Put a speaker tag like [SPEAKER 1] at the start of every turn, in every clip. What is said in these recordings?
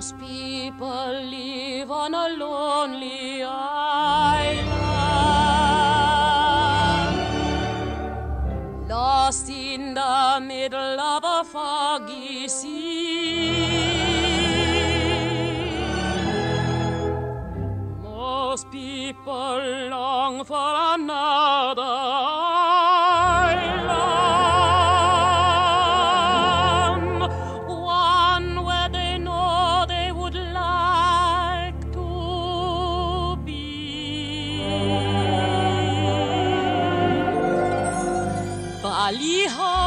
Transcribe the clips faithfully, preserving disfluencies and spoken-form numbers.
[SPEAKER 1] Most people live on a lonely island, lost in the middle of a foggy sea. Most people long for another island, one where they know they would like to be. Bali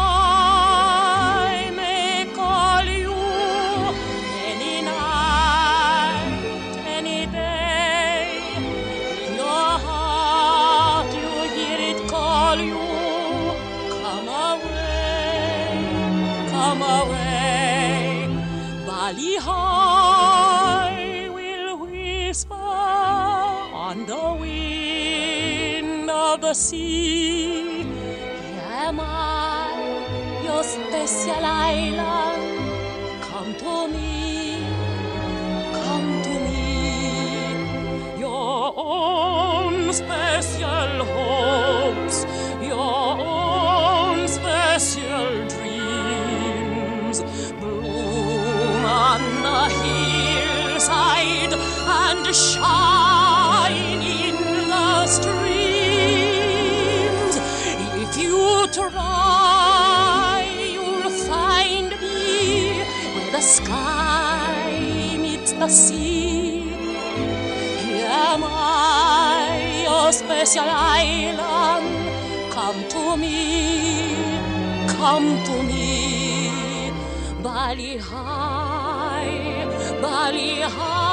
[SPEAKER 1] Ha'i may call you any night, any day. In your heart you hear it call you, come away, come away. Bali Ha'i will whisper on the wind of the sea. Here am I, your special island. Come to me, come to me. Your own special hopes, your own special dreams bloom on the hillside and shine in the streams. If you try, you'll find me where the sky meets the sea. Here am I, your special island. Come to me, come to me. Bali Ha'i, Bali Ha'i.